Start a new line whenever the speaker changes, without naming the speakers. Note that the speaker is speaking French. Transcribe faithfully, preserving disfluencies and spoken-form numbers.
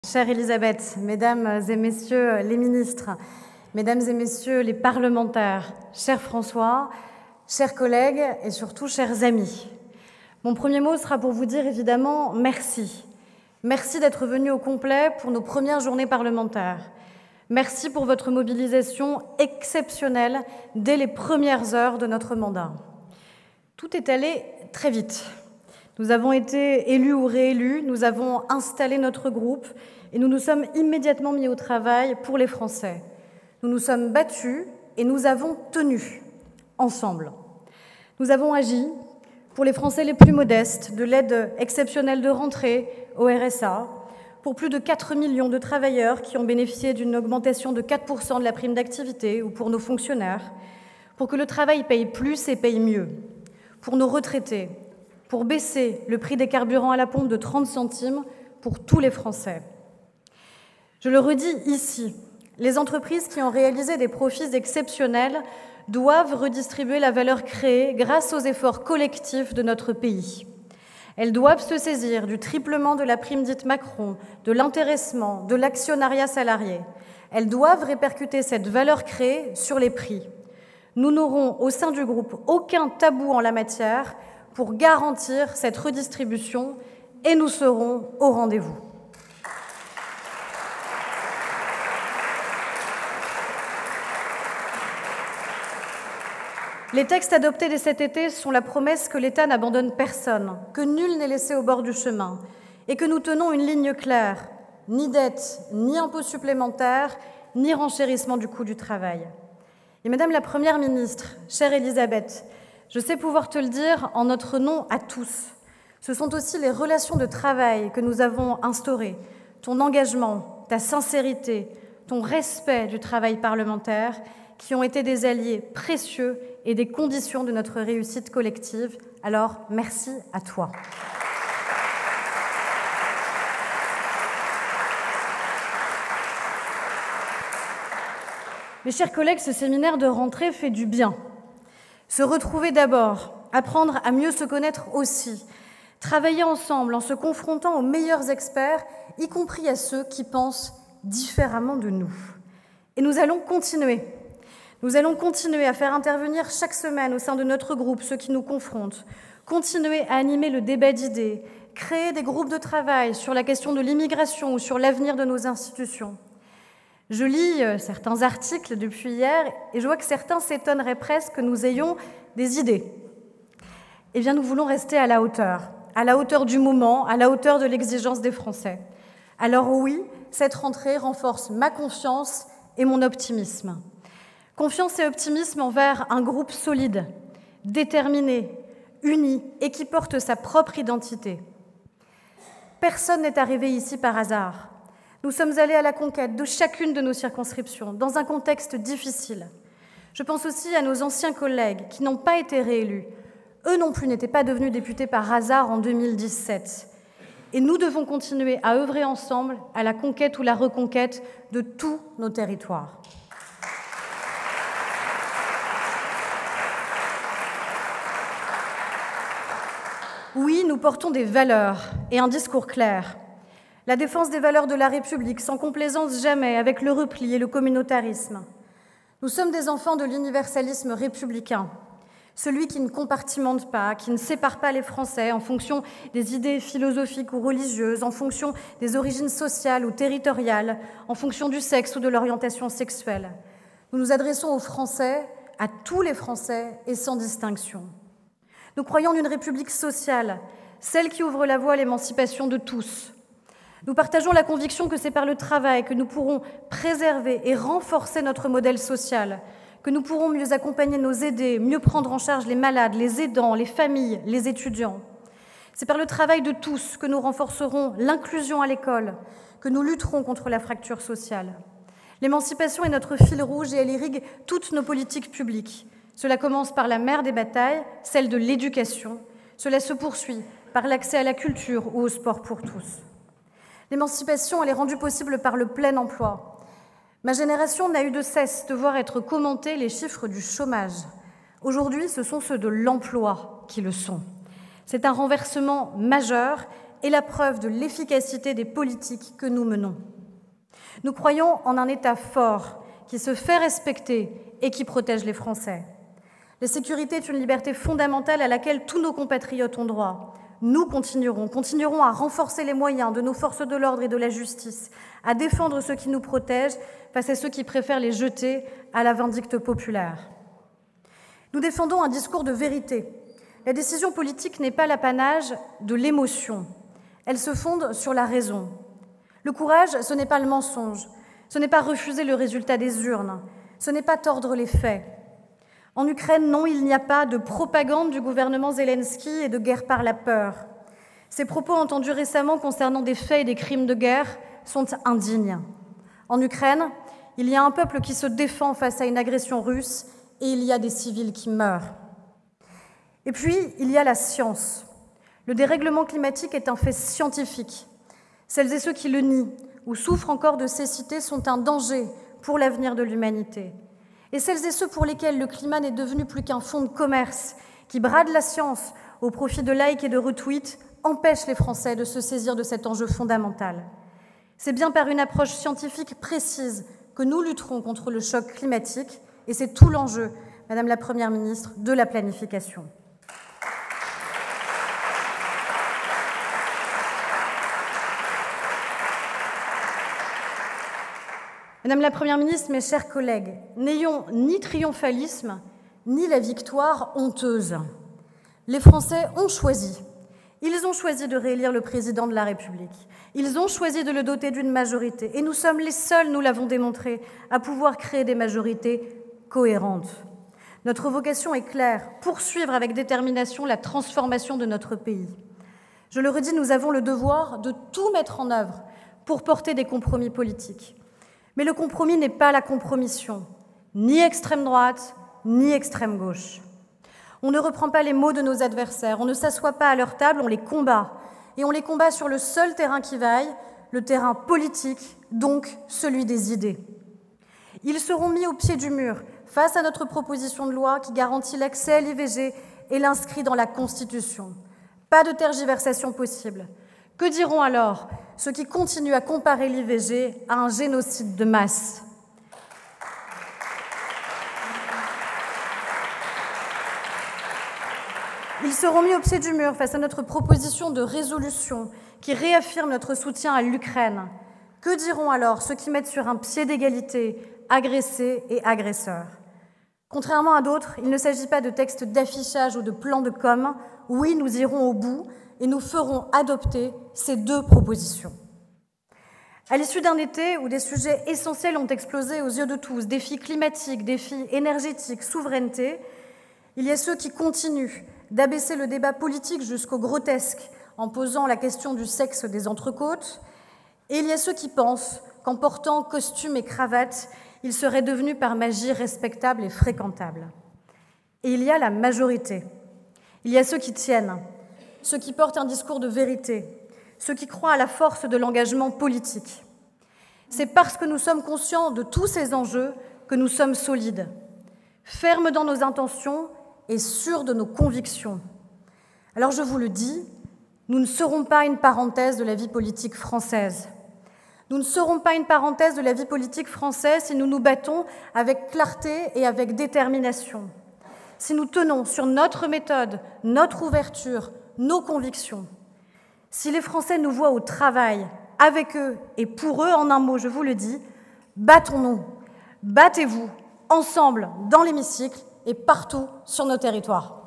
Chère Elisabeth, Mesdames et Messieurs les ministres, Mesdames et Messieurs les parlementaires, cher François, chers collègues et surtout chers amis, mon premier mot sera pour vous dire évidemment merci. Merci d'être venus au complet pour nos premières journées parlementaires. Merci pour votre mobilisation exceptionnelle dès les premières heures de notre mandat. Tout est allé très vite. Nous avons été élus ou réélus, nous avons installé notre groupe et nous nous sommes immédiatement mis au travail pour les Français. Nous nous sommes battus et nous avons tenu ensemble. Nous avons agi pour les Français les plus modestes, de l'aide exceptionnelle de rentrée au R S A, pour plus de quatre millions de travailleurs qui ont bénéficié d'une augmentation de quatre pour cent de la prime d'activité, ou pour nos fonctionnaires, pour que le travail paye plus et paye mieux, pour nos retraités, pour baisser le prix des carburants à la pompe de trente centimes pour tous les Français. Je le redis ici, les entreprises qui ont réalisé des profits exceptionnels doivent redistribuer la valeur créée grâce aux efforts collectifs de notre pays. Elles doivent se saisir du triplement de la prime dite Macron, de l'intéressement, de l'actionnariat salarié. Elles doivent répercuter cette valeur créée sur les prix. Nous n'aurons au sein du groupe aucun tabou en la matière pour garantir cette redistribution et nous serons au rendez-vous. Les textes adoptés dès cet été sont la promesse que l'État n'abandonne personne, que nul n'est laissé au bord du chemin et que nous tenons une ligne claire, ni dette, ni impôts supplémentaires, ni renchérissement du coût du travail. Et Madame la Première ministre, chère Elisabeth, je sais pouvoir te le dire en notre nom à tous. Ce sont aussi les relations de travail que nous avons instaurées, ton engagement, ta sincérité, ton respect du travail parlementaire qui ont été des alliés précieux et des conditions de notre réussite collective. Alors, merci à toi. Mes chers collègues, ce séminaire de rentrée fait du bien. Se retrouver d'abord, apprendre à mieux se connaître aussi, travailler ensemble en se confrontant aux meilleurs experts, y compris à ceux qui pensent différemment de nous. Et nous allons continuer. Nous allons continuer à faire intervenir chaque semaine au sein de notre groupe ceux qui nous confrontent, continuer à animer le débat d'idées, créer des groupes de travail sur la question de l'immigration ou sur l'avenir de nos institutions. Je lis certains articles depuis hier et je vois que certains s'étonneraient presque que nous ayons des idées. Eh bien, nous voulons rester à la hauteur, à la hauteur du moment, à la hauteur de l'exigence des Français. Alors oui, cette rentrée renforce ma confiance et mon optimisme. Confiance et optimisme envers un groupe solide, déterminé, uni et qui porte sa propre identité. Personne n'est arrivé ici par hasard. Nous sommes allés à la conquête de chacune de nos circonscriptions, dans un contexte difficile. Je pense aussi à nos anciens collègues qui n'ont pas été réélus. Eux non plus n'étaient pas devenus députés par hasard en deux mille dix-sept. Et nous devons continuer à œuvrer ensemble à la conquête ou la reconquête de tous nos territoires. Oui, nous portons des valeurs et un discours clair. La défense des valeurs de la République, sans complaisance jamais, avec le repli et le communautarisme. Nous sommes des enfants de l'universalisme républicain, celui qui ne compartimente pas, qui ne sépare pas les Français en fonction des idées philosophiques ou religieuses, en fonction des origines sociales ou territoriales, en fonction du sexe ou de l'orientation sexuelle. Nous nous adressons aux Français, à tous les Français et sans distinction. Nous croyons en une République sociale, celle qui ouvre la voie à l'émancipation de tous. Nous partageons la conviction que c'est par le travail que nous pourrons préserver et renforcer notre modèle social, que nous pourrons mieux accompagner nos aidés, mieux prendre en charge les malades, les aidants, les familles, les étudiants. C'est par le travail de tous que nous renforcerons l'inclusion à l'école, que nous lutterons contre la fracture sociale. L'émancipation est notre fil rouge et elle irrigue toutes nos politiques publiques. Cela commence par la mère des batailles, celle de l'éducation. Cela se poursuit par l'accès à la culture ou au sport pour tous. L'émancipation, elle est rendue possible par le plein emploi. Ma génération n'a eu de cesse de voir être commentés les chiffres du chômage. Aujourd'hui, ce sont ceux de l'emploi qui le sont. C'est un renversement majeur est la preuve de l'efficacité des politiques que nous menons. Nous croyons en un État fort qui se fait respecter et qui protège les Français. La sécurité est une liberté fondamentale à laquelle tous nos compatriotes ont droit. Nous continuerons, continuerons à renforcer les moyens de nos forces de l'ordre et de la justice, à défendre ceux qui nous protègent face à ceux qui préfèrent les jeter à la vindicte populaire. Nous défendons un discours de vérité. La décision politique n'est pas l'apanage de l'émotion. Elle se fonde sur la raison. Le courage, ce n'est pas le mensonge, ce n'est pas refuser le résultat des urnes, ce n'est pas tordre les faits. En Ukraine, non, il n'y a pas de propagande du gouvernement Zelensky et de guerre par la peur. Ces propos entendus récemment concernant des faits et des crimes de guerre sont indignes. En Ukraine, il y a un peuple qui se défend face à une agression russe et il y a des civils qui meurent. Et puis, il y a la science. Le dérèglement climatique est un fait scientifique. Celles et ceux qui le nient ou souffrent encore de cécité sont un danger pour l'avenir de l'humanité. Et celles et ceux pour lesquels le climat n'est devenu plus qu'un fonds de commerce qui brade la science au profit de likes et de retweets empêchent les Français de se saisir de cet enjeu fondamental. C'est bien par une approche scientifique précise que nous lutterons contre le choc climatique et c'est tout l'enjeu, Madame la Première ministre, de la planification. Madame la Première ministre, mes chers collègues, n'ayons ni triomphalisme, ni la victoire honteuse. Les Français ont choisi. Ils ont choisi de réélire le président de la République. Ils ont choisi de le doter d'une majorité. Et nous sommes les seuls, nous l'avons démontré, à pouvoir créer des majorités cohérentes. Notre vocation est claire, poursuivre avec détermination la transformation de notre pays. Je le redis, nous avons le devoir de tout mettre en œuvre pour porter des compromis politiques. Mais le compromis n'est pas la compromission, ni extrême droite, ni extrême gauche. On ne reprend pas les mots de nos adversaires, on ne s'assoit pas à leur table, on les combat. Et on les combat sur le seul terrain qui vaille, le terrain politique, donc celui des idées. Ils seront mis au pied du mur face à notre proposition de loi qui garantit l'accès à l'I V G et l'inscrit dans la Constitution. Pas de tergiversation possible. Que diront alors ceux qui continuent à comparer l'I V G à un génocide de masse ? Ils seront mis au pied du mur face à notre proposition de résolution qui réaffirme notre soutien à l'Ukraine. Que diront alors ceux qui mettent sur un pied d'égalité agressés et agresseurs ? Contrairement à d'autres, il ne s'agit pas de textes d'affichage ou de plans de com'. Oui, nous irons au bout et nous ferons adopter ces deux propositions. À l'issue d'un été où des sujets essentiels ont explosé aux yeux de tous, défis climatiques, défis énergétiques, souveraineté, il y a ceux qui continuent d'abaisser le débat politique jusqu'au grotesque en posant la question du sexe des entrecôtes, et il y a ceux qui pensent qu'en portant costume et cravate, ils seraient devenus par magie respectables et fréquentables. Et il y a la majorité. Il y a ceux qui tiennent, ceux qui portent un discours de vérité, ceux qui croient à la force de l'engagement politique. C'est parce que nous sommes conscients de tous ces enjeux que nous sommes solides, fermes dans nos intentions et sûrs de nos convictions. Alors je vous le dis, nous ne serons pas une parenthèse de la vie politique française. Nous ne serons pas une parenthèse de la vie politique française si nous nous battons avec clarté et avec détermination. Si nous tenons sur notre méthode, notre ouverture, nos convictions. Si les Français nous voient au travail, avec eux et pour eux, en un mot, je vous le dis, battons-nous, battez-vous, ensemble, dans l'hémicycle et partout sur nos territoires.